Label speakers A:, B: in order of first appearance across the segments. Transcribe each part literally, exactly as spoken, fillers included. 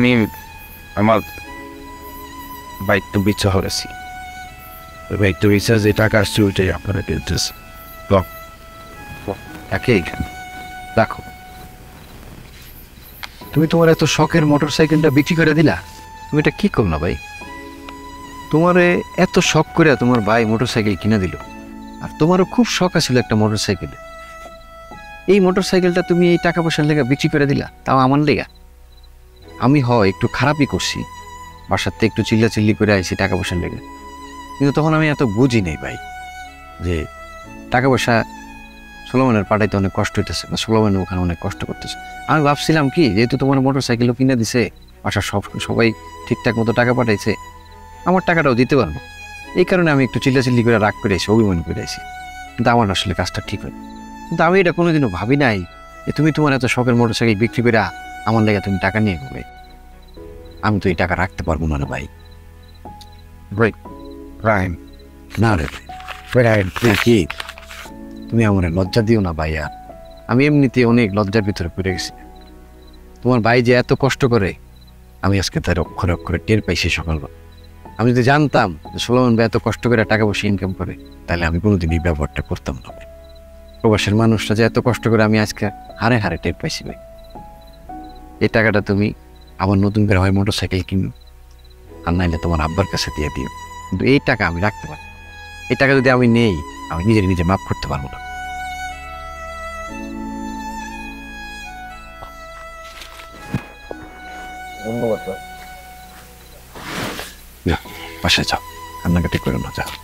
A: আমি আমার বাইক তো বিচ্ছা হয়েছি বাইক তো বিচ্ছা যে টাকা আসছে ওইটাই আপনারা কিনতেছে
B: একেই দেখো তুমি তোমার এত শখের মোটর সাইকেলটা বিক্রি করে দিলা তুমি এটা কি করো না ভাই তোমারে এত শখ করে তোমার ভাই মোটর সাইকেল কিনে দিল আর তোমারও খুব শখ আছিল একটা মোটর সাইকেল এই মোটর সাইকেলটা তুমি এই টাকা পয়সার লেগে বিক্রি করে দিলা তাও আমার লেগা আমি হয় একটু খারাপই করছি বাসাতে একটু চিল্লা চিল্লি করে আইছি টাকা পয়সার লেগে কিন্তু তখন আমি এত বুঝি নেই ভাই যে টাকা পয়সা সোলোমনের পাঠাইতে অনেক কষ্ট হইতেছে বা সোলোমনের ওখানে অনেক কষ্ট করতেছে আমি ভাবছিলাম কি যেহেতু তোমার মোটর সাইকেলও কিনে দিছে বাসার সব সবাই ঠিকঠাক মতো টাকা পাঠাইছে আমার টাকাটাও দিতে পারবো এই কারণে আমি একটু চিল্লাচিল্লি করে রাগ করে আছি অভিমান করে আছি কিন্তু আমার আসলে কাজটা ঠিক হয় কিন্তু আমি এটা কোনোদিনও ভাবি নাই যে তুমি তোমার এত শখের মোটর সাইকেল বিক্রি করে আমার লেগে তুমি টাকা নিয়ে গেলে আমি তো এই টাকা রাখতে পারবো না রে ভাই
A: রাইম
B: না রে কি তুমি আমার লজ্জা দিও না ভাইয়া আমি এমনিতে অনেক লজ্জার ভিতরে পড়ে গেছি তোমার ভাই যে এত কষ্ট করে আমি আজকে তার অক্ষরে অক্ষরে টের পাইছি সকালবেলা আমি যদি জানতাম যে সোলোমন ভাই এত কষ্ট করে টাকা পয়সা ইনকাম করে তাহলে আমি কোনোদিন এই ব্যবহারটা করতাম না প্রবাসের মানুষটা যে এত কষ্ট করে আমি আজকে হারে হারে টের পাইছি ভাই এই টাকাটা তুমি আবার নতুন করে হয় মোটর সাইকেল কিনো আর নাইলে তোমার আব্বার কাছে দিয়ে দিও কিন্তু এই টাকা আমি রাখতে পারি এই টাকা যদি আমি নেই আমি নিজের নিজে মাফ করতে পারবো না বাসায় যাও কান্নাকাটি করে না যাও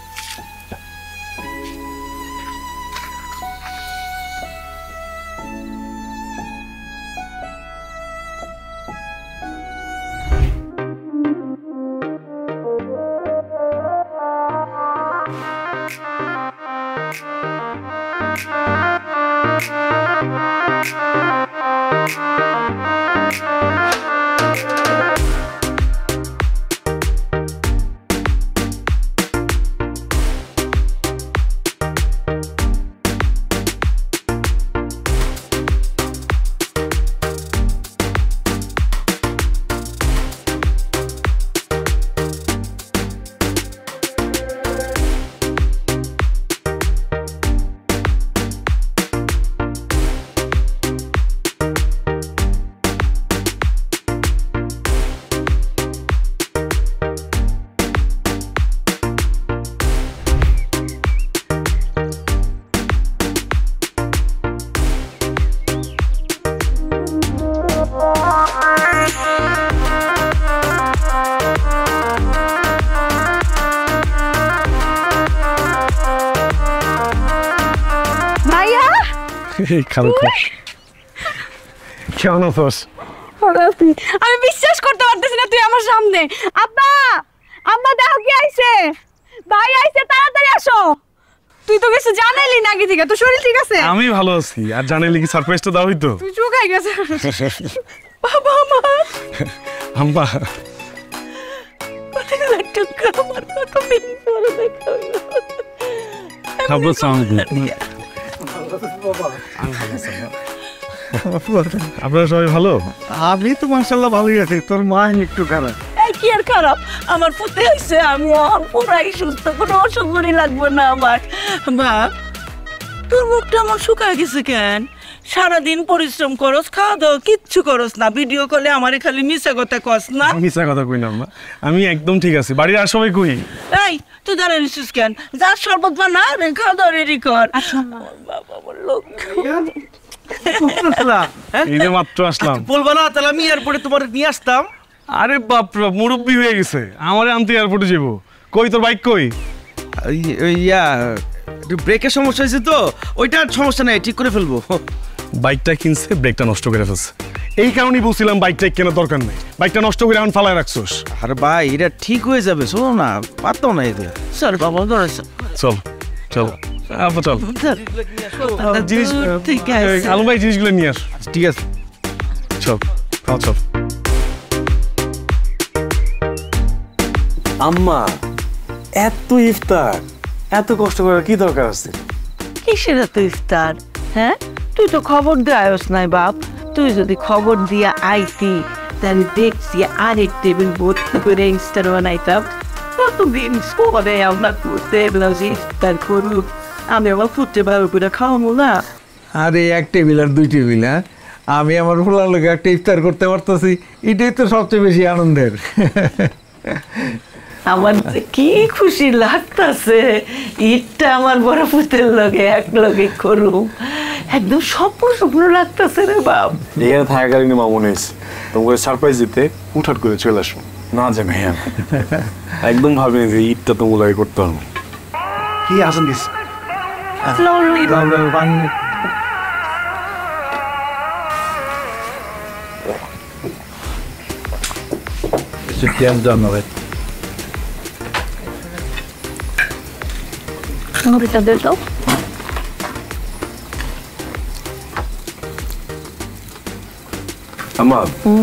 C: কেমন আছিস?
D: আমি বিশ্বাস করতে পারতেছি না তুই আমার সামনে। আব্বা আব্বা দেখো কি আইছে, ভাই আইছে, তাড়াতাড়ি আসো। তুই তো কিছু জানাইলি না আগে থেকে, তোর শরীর ঠিক আছে?
C: আমি ভালো আছি, আর জানাইলি কি সারপ্রাইজটা দাও হইতো?
D: তুই চুকাই গেছে। বাবা মা
C: আম্মা খাবো সাউন্ড আপনারা সবাই ভালো?
E: আমি তো মাশাআল্লাহ ভালোই আছি, তোর মা একটু খারাপ।
D: এই কি আর খারাপ, আমার পুতে হইছে, আমি আর পুরাই সুস্থ, কোনো অসুখই লাগবে না আমার। মা তোর মুখটা আমার শুকায় গেছে কেন? সারাদিন পরিশ্রম করস, খাওয়া দাওয়া কিচ্ছু করস না, ভিডিও কলে আমারে খালি মিছা কথা কস না।
C: মিছা কথা কই না, আমি একদম ঠিক আছি। বাড়ির আর সবাই কই?
D: এই তুই দাঁড়িয়ে নিছিস কেন? যা শরবত বানা, খাওয়া দাওয়া রেডি কর। বাবা আমার লোক
C: মাত্র আসলাম,
E: বলবো না তাহলে আমি এয়ারপোর্টে তোমার নিয়ে আসতাম।
C: আরে বাপরে মুরব্বি হয়ে গেছে, আমারে আনতে এয়ারপোর্টে যাবো। কই তোর বাইক কই?
E: ইয়া ব্রেকের সমস্যা হয়েছে তো, ওইটা সমস্যা নাই, ঠিক করে ফেলবো।
C: বাইকটা কিনছে, ব্রেকটা নষ্ট করে ফেলছে, এই কারণেই বলছিলাম বাইকটা কেনার দরকার নেই। বাইকটা নষ্ট করে এখন ফালায় রাখছোস।
E: আরে ভাই এটা ঠিক হয়ে যাবে, শোনো না, পারতাম না এতে। স্যার বাবা ধরেছে,
C: চল চল আপা চল, জিনিস আলম ভাই জিনিসগুলো নিয়ে আস।
E: ঠিক আছে
C: চল চল।
F: আম্মা এত ইফতার এত কষ্ট করার কি দরকার আছে?
D: কিসের এত ইফতার? হ্যাঁ তুই তো খবর দিয়ে আয়স নাই বাপ, তুই যদি খবর দিয়া আইতি তাহলে দেখছি আরেক টেবিল ভর্তি করে ইফতার বানাইতাম। কতদিন পরে আমরা করতে ইফতার করুক, আমি আমার ফুটতে ভালো করে খাওয়াবো না।
G: আরে এক টেবিল আর দুই টেবিল, হ্যাঁ আমি আমার ফুলার লোক একটা ইফতার করতে পারতেছি, এটাই তো সবচেয়ে বেশি আনন্দের।
D: আমার যে কি খুশি লাগতাছে, ঈদটা আমার বড় পুতের লগে এক লগে করুম, একদম স্বপ্ন স্বপ্ন লাগতাছে রে বাপ।
F: এখানে থাকাকালীন মা মনে হয়েছে তোমাকে সারপ্রাইজ দিতে হুটহাট করে চলে আসুন না জানি, হ্যাঁ একদম ভাবিনি যে ঈদটা তো মূল্যায় করতে পারবো। কি আসেন দিস আমার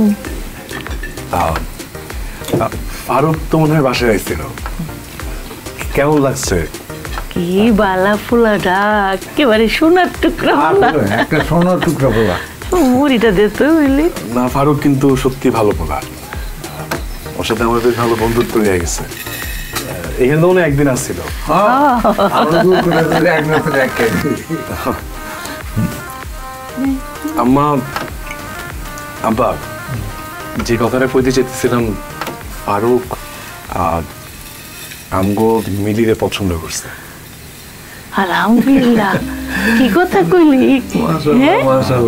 F: ফারুক তো মনে হয় বাসায় আসছিল, কেমন লাগছে?
D: কি বালা ফুলাটা, একেবারে সোনার টুকরা বালা,
G: একটা সোনার টুকরা পোলা।
D: মুড়িটা দিতে বুঝলি?
F: না ফারুক কিন্তু সত্যি ভালো পোলা, ওর সাথে আমাদের ভালো বন্ধুত্ব হয়ে গেছে। এখানে তো মনে হয় একদিন আসছিল। আম্মা আব্বা যে কথাটা কইতে চেয়েছিলাম, ফারুক আর আমগো মিলিরে পছন্দ করছে।
D: আলহামদুলিল্লাহ, কি কথা কইলি? হ্যাঁ?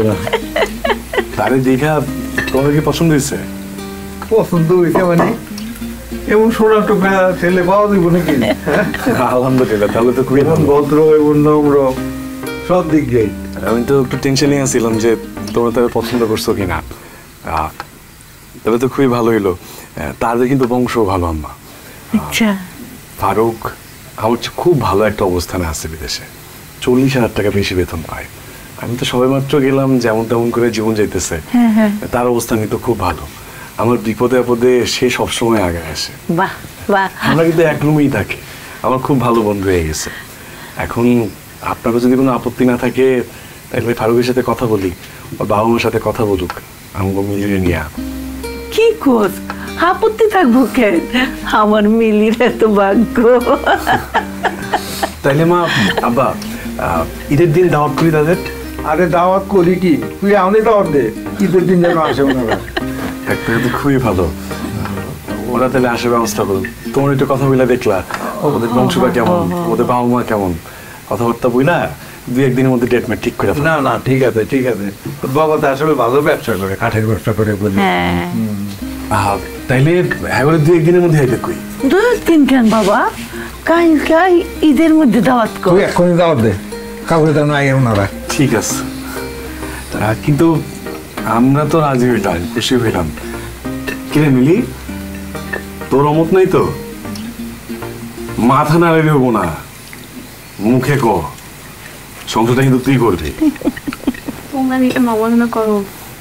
F: তারে দেখা তোমার কি পছন্দ হয়েছে?
G: পছন্দ হয়েছে মানে এমন সোনার টুকরা ছেলে পাওয়া দিব নাকি?
F: আলহামদুলিল্লাহ, তাহলে তো খুবই
G: এমন ভদ্র এবং নম্র, সব দিক যাই।
F: আমি তো একটু টেনশনে আছিলাম যে তোমরা তাদের পছন্দ করছো কিনা। তাহলে তো খুবই ভালো হইলো, তাদের কিন্তু বংশ ভালো। আম্মা
D: আচ্ছা,
F: ফারুক আমার খুব ভালো একটা অবস্থানে আছে বিদেশে, চল্লিশ হাজার টাকা বেশি বেতন পায়। আমি তো সবে মাত্র গেলাম, যেমন তেমন করে জীবন যাইতেছে, তার অবস্থা কিন্তু খুব ভালো। আমার বিপদে আপদে সে সবসময় আগে আসে।
D: বাহ বাহ,
F: আমরা কিন্তু এক রুমেই থাকি, আমার খুব ভালো বন্ধু হয়ে গেছে। এখন আপনারও যদি কোনো আপত্তি না থাকে তাহলে ফারুকের সাথে কথা বলি, ওর বাবা মার সাথে কথা বলুক, আমাকে মিলিয়ে নিয়ে।
D: কি কর, আপত্তি থাকবো কেন? আমার মিলির এত ভাগ্য।
F: তাইলে মা আব্বা ঈদের দিন দাওয়াত করি তাদের।
G: আরে দাওয়াত করি কি, তুই আমাদের দাওয়াত দে, ঈদের দিন যেন আসে ওনারা।
F: একটা কিন্তু খুবই ভালো, ওরা তাহলে আসার ব্যবস্থা করুন। তোমার একটু কথা বলে দেখলা ওদের বংশটা কেমন, ওদের বাবা মা কেমন, কথাবার্তা বইলা দুই একদিনের মধ্যে ডেট মেট ঠিক করে।
G: না না ঠিক আছে ঠিক আছে, বাবা তো আসলে ভালো ব্যবসা করে, কাঠের ব্যবসা করে বলে।
D: হ্যাঁ,
F: তাইলে এবারে দুই একদিনের মধ্যে আইতে কই।
D: দুই দিন কেন বাবা, কালকে ঈদের মধ্যে দাওয়াত কর।
G: তুই এখনই দাওয়াত দে, কাউকে তো নাই ওনারা।
F: ঠিক আছে, কিন্তু আমরা তো রাজি হইলাম, এসে হইলাম। কিরে মিলি, তোর অমত নাই তো? মাথা নাড়ে দেবো না, মুখে ক, সংসারটা কিন্তু তুই করবি।
H: তোমরা নিজে মামলা করো।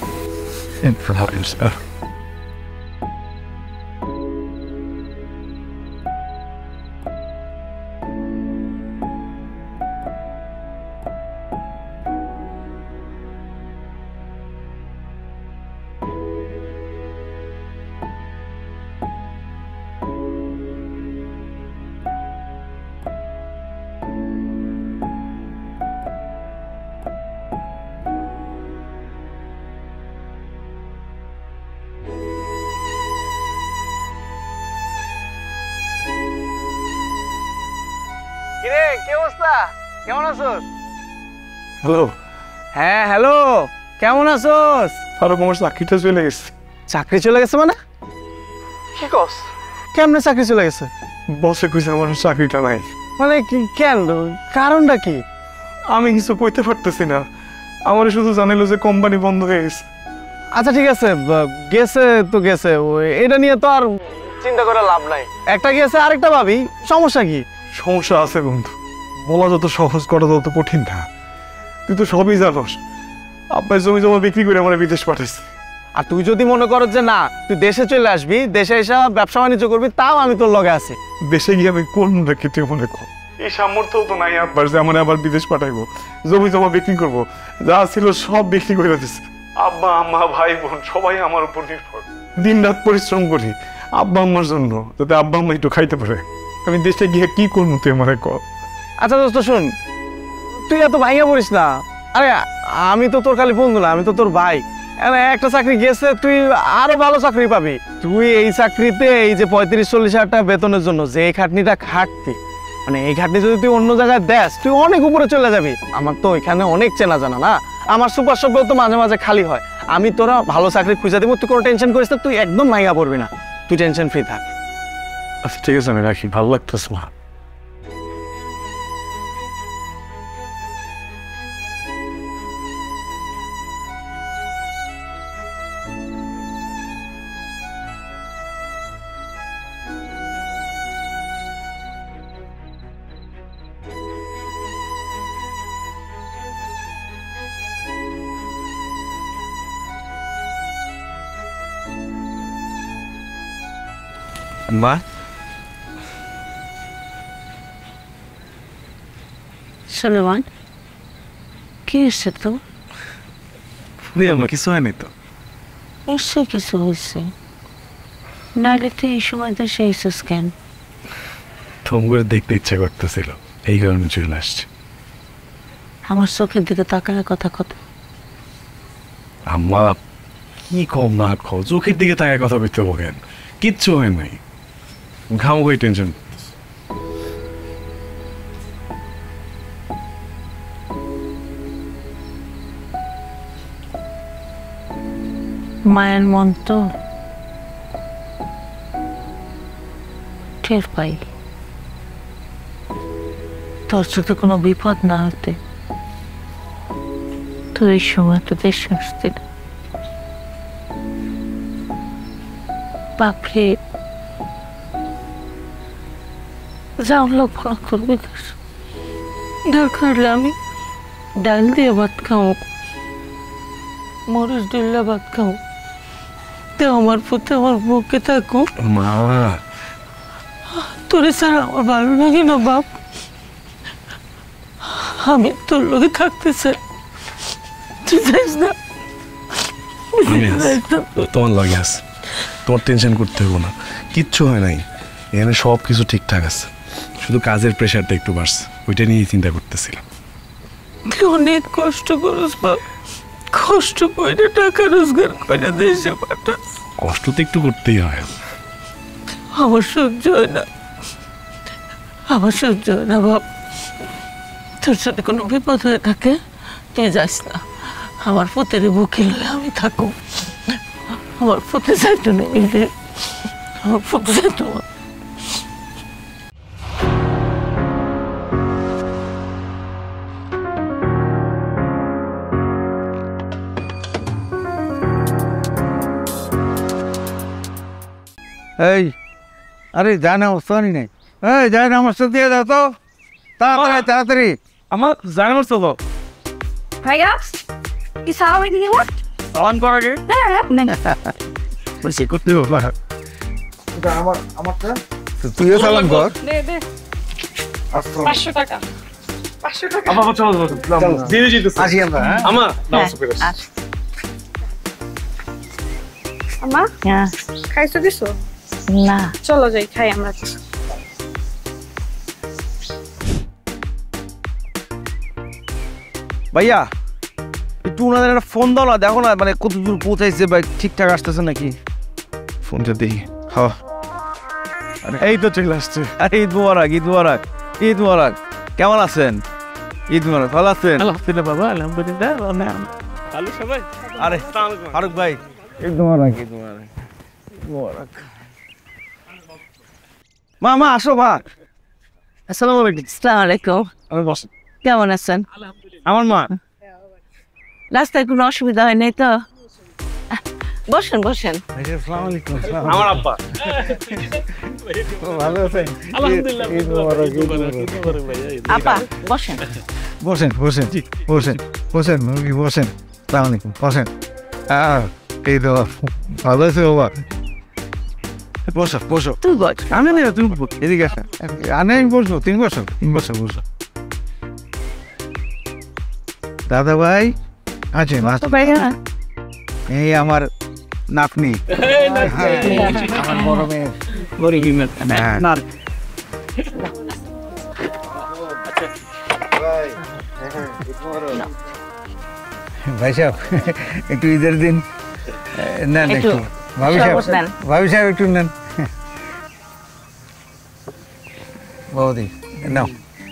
E: কিরে, কি অবস্থা? কেমন আছোস?
F: হ্যালো।
E: হ্যাঁ হ্যালো, কেমন আছোস?
F: ফারুক, আমার চাকরিটা চলে গেছে।
E: চাকরি চলে গেছে মানে? কি কস? কেমনে চাকরি চলে গেছে?
F: বসে কইছে আমার চাকরিটা নাই।
E: মানে কি- কেন, কারণটা কি?
F: আমি কিছু কইতে পারতেছি না, আমার শুধু জানাইলো যে কোম্পানি বন্ধ হয়ে গেছে।
E: আচ্ছা ঠিক আছে, ব- গেছে তো গেছে, ওই- এটা নিয়ে তো আর চিন্তা করে লাভ নাই। একটা গেছে আরেকটা ভাবি, সমস্যা কি?
F: সমস্যা আছে বন্ধু, বলা যত সহজ করা তত কঠিন না। তুই তো সবই জানোস, আব্বাই জমি জমা বিক্রি করে আমার বিদেশ পাঠাইছে।
E: আর তুই যদি মনে করো যে না তুই দেশে চলে আসবি, দেশে এসে ব্যবসা বাণিজ্য করবি, তাও আমি তোর লগে আছি।
F: দেশে গিয়ে আমি কোন রেখে তুই মনে কর, এই সামর্থ্য তো নাই আব্বার যে আমার আবার বিদেশ পাঠাইবো, জমি জমা বিক্রি করবো, যা ছিল সব বিক্রি করে দিচ্ছে। আব্বা আম্মা ভাই বোন সবাই আমার উপর নির্ভর।
C: দিন রাত পরিশ্রম করি আব্বা আম্মার জন্য, যাতে আব্বা আম্মা একটু খাইতে পারে। আমি দেশে গিয়ে কি করবো তুই আমার কর।
E: আচ্ছা দোস্ত শুন, তুই এত ভাইয়া পড়িস না। আরে আমি তো তোর খালি বন্ধু না, আমি তো তোর ভাই। একটা চাকরি গেছে, তুই আরো ভালো চাকরি পাবি। তুই এই চাকরিতে এই যে পঁয়ত্রিশ চল্লিশ হাজার টাকা বেতনের জন্য যে এই খাটনিটা খাটতি, মানে এই খাটনি যদি তুই অন্য জায়গায় দেস, তুই অনেক উপরে চলে যাবি। আমার তো এখানে অনেক চেনা জানা না, আমার সুপার শপেও তো মাঝে মাঝে খালি হয়। আমি তোরা ভালো চাকরি খুঁজে দেবো, তুই কোনো টেনশন করিস না, তুই একদম মাইয়া পড়বি না, তুই টেনশন ফ্রি থাক।
C: আচ্ছা ঠিক আছে, আমি রাখি, ভালো লাগতেছে মা।
B: মা
D: সুলেমান, কি হয়েছে তো?
C: কিছু হয়নি তো।
D: নিশ্চয় কিছু হয়েছে, নাহলে তো এই সময় তো সেই কেন?
C: থম করে দেখতে ইচ্ছা করতেছিল, এই কারণে চলে আসছে।
D: আমার চোখের দিকে তাকানোর কথা কত?
C: আম্মা কি কম না খাও, চোখের দিকে তাকায় কথা বলতে বলেন, কিচ্ছু হয় নাই। ঘাম কই টেনশন।
D: মায়ের মন তো টের পাই। তোর চোখে কোনো বিপদ না হতে তো এই সময় তো দেশে আসতে না। বাপরে, যাও লক্ষ্য করবে, দরকার হলে আমি ডাল দিয়ে ভাত খাও, মরিচ ডিল্লা ভাত খাও, তো আমার প্রতি আমার বুকে থাকো।
C: মা
D: তোরে ছাড়া আমার ভালো লাগে না বাপ, আমি তোর লোকে থাকতে চাই, তুই যাইস না।
C: তোমার লাগে আছে, তোমার টেনশন করতে হবো না, কিচ্ছু হয় নাই। এখানে সব কিছু ঠিকঠাক আছে, শুধু কাজের প্রেশারটা একটু বাড়ছে, ওইটা নিয়ে চিন্তা করতেছিলাম।
D: তুই অনেক কষ্ট করিস বাপ, কষ্ট করে টাকা রোজগার করে দেশে পাঠাস।
C: কষ্ট তো একটু করতেই হয়।
D: আমার সহ্য হয় না, আমার সহ্য হয় না বাপ। তোর সাথে কোনো বিপদ হয়ে থাকে তুই যাস না, আমার পুতের বুকে লয়ে আমি থাকো। আমার পুতে যাইতো নেই, আমার পুতে যাইতো না।
G: এই আরে যায় না অবস্থা নেই, এই যায় না আমার দিয়ে দাও তো তাড়াতাড়ি তাড়াতাড়ি।
E: আমার জানা আমার চলো
H: ভাইয়া কি সালামি দিয়ে বল
E: সালাম করা গে
C: বলছি করতে হবে
G: আমার আমারটা তুইও সালাম কর।
H: দে দে পাঁচশো টাকা পাঁচশো টাকা।
E: আমার চলো চলো ধীরে ধীরে
G: আসি আমরা।
E: আমার নামাজ পড়ে
H: আমা
D: হ্যাঁ,
H: খাইছো কিছু?
D: না
H: চলো যাই খাই আমরা।
E: ভাইয়া একটু ওনাদের একটা ফোন দাও না, দেখো না মানে কত দূর পৌঁছাইছে বা ঠিকঠাক আসতেছে নাকি।
C: ফোনটা দিই। হ্যাঁ এই তো চলে আসছে।
E: আরে ঈদ মুবারক, ঈদ মুবারক, ঈদ মুবারক। কেমন আছেন? ঈদ মুবারক, ভালো আছেন?
D: আলহামদুলিল্লাহ বাবা, আলহামদুলিল্লাহ
E: ভালো সবাই। আরে ফারুক ভাই ঈদ মুবারক, ঈদ মুবারক, ঈদ মুবারক। মা মা আসো মা। আসসালামু আলাইকুম।
D: আসসালামু আলাইকুম।
E: আমি বসেন।
D: কেমন আছেন?
E: আমার মা
D: রাস্তায় কোনো অসুবিধা হয় নাই তো? বসেন বসেন।
E: আমার আব্বা
G: ভালো আছেন?
E: আলহামদুলিল্লাহ।
G: ঈদ মুবারক, ঈদ মুবারক।
D: আপা বসেন।
G: বসেন বসেন বসেন বসেন মুরগি বসেন। সালাম আলাইকুম, বসেন। আহ এই তো ভালো আছে বাবা। বসো বসো।
D: তুই বস।
G: আমি না তুমি এদিকে আসো, আমি আমি বসবো, তুমি বসো, তুমি বসো বসো। দাদা ভাই আছেন?
D: তো ভাইয়া
G: এই আমার নাতনি আমার বড় মেয়ে হ্যাঁ। ভাই সাহেব একটু ঈদের দিন নেন একটু ভাবি সাহেব ভাবি সাহেব একটু নেন বৌদি নাও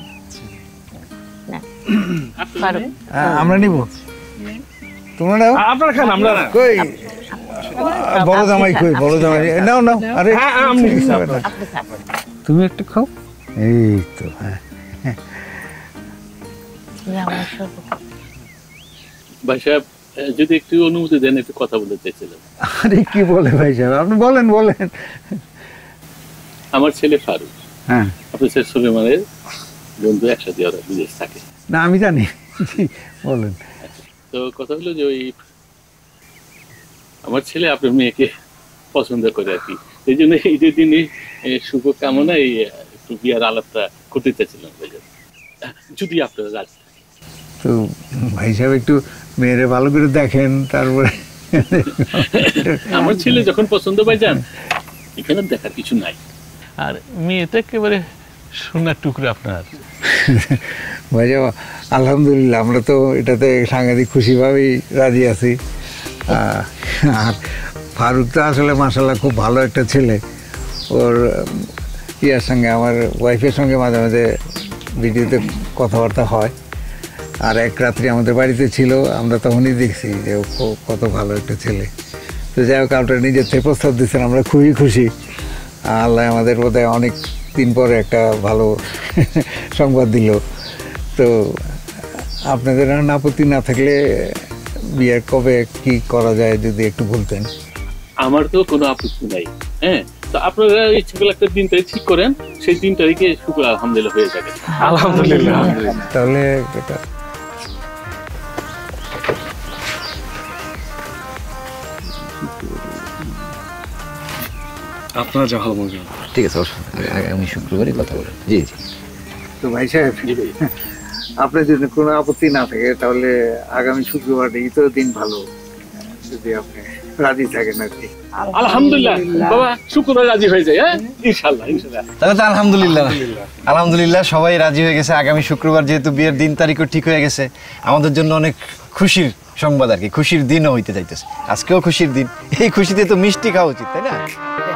G: আমরা নিব তোমরা নাও
F: আপনারা খান আমরা
G: কই বড় জামাই কই বড় জামাই নাও নাও আরে তুমি একটু খাও এই তো হ্যাঁ
I: ভাই সাহেব যদি একটু অনুমতি দেন একটু কথা বলতে চাইছিলাম।
G: আরে কি বলে ভাই সাহেব আপনি বলেন বলেন।
I: আমার ছেলে ফারুক,
G: হ্যাঁ
I: আপনার ছেলে সুলেমানের বন্ধু, একসাথে ওরা বিদেশ থাকে।
G: না আমি জানি, বলেন।
I: তো কথা হলো যে ওই আমার ছেলে আপনার মেয়েকে পছন্দ করে আর কি, এই জন্য এই যে দিনে শুভ কামনা এই একটু বিয়ার আলাপটা করতে চাইছিলাম যদি আপনারা রাজি।
G: তো ভাই সাহেব একটু মেয়েরে ভালো করে দেখেন তারপরে।
I: আমার ছেলে যখন পছন্দ পাই যান এখানে দেখার কিছু নাই, আর মেয়েটা একেবারে সোনার টুকরো আপনার।
G: ভাই সাহেব আলহামদুলিল্লাহ আমরা তো এটাতে সাংঘাতিক খুশিভাবেই রাজি আছি। আর ফারুক তো আসলে মাশাআল্লাহ খুব ভালো একটা ছেলে। ওর ইয়ার সঙ্গে আমার ওয়াইফের সঙ্গে মাঝে মাঝে ভিডিওতে কথাবার্তা হয়। আর এক রাত্রি আমাদের বাড়িতে ছিল, আমরা তখনই দেখছি যে ও কত ভালো একটা ছেলে। তো যাই হোক আপনারা নিজের থেকে প্রস্তাব দিচ্ছেন, আমরা খুবই খুশি। আল্লাহ আমাদের বোধহয় অনেক দিন পরে একটা ভালো সংবাদ দিল। তো আপনাদের আর আপত্তি না থাকলে বিয়ের কবে কি করা যায় যদি একটু বলতেন।
I: আমার তো কোনো আপত্তি নাই, হ্যাঁ। তো আপনারা ইচ্ছে করলে একটা দিন তারিখ ঠিক করেন, সেই দিন তারিখে শুক্র আলহামদুলিল্লাহ হয়ে যাবে।
F: আলহামদুলিল্লাহ।
G: তাহলে এটা
F: আপনারা যা ভালো মনে
B: ঠিক আছে, আমি শুক্রবারই কথা বলেন। জি জি।
G: তো ভাই সাহেব আপনার যদি কোনো আপত্তি না থাকে তাহলে আগামী শুক্রবার তো দিন ভালো, যদি আপনি রাজি থাকেন আর কি।
I: আলহামদুলিল্লাহ বাবা, শুক্রবার রাজি হয়ে যায়। হ্যাঁ ইনশাআল্লাহ ইনশাআল্লাহ।
B: তাহলে তো আলহামদুলিল্লাহ আলহামদুলিল্লাহ সবাই রাজি হয়ে গেছে। আগামী শুক্রবার যেহেতু বিয়ের দিন তারিখও ঠিক হয়ে গেছে, আমাদের জন্য অনেক খুশির সংবাদ আর কি, খুশির দিনও হইতে যাইতেছে। আজকেও খুশির দিন, এই খুশিতে তো মিষ্টি খাওয়া উচিত, তাই না?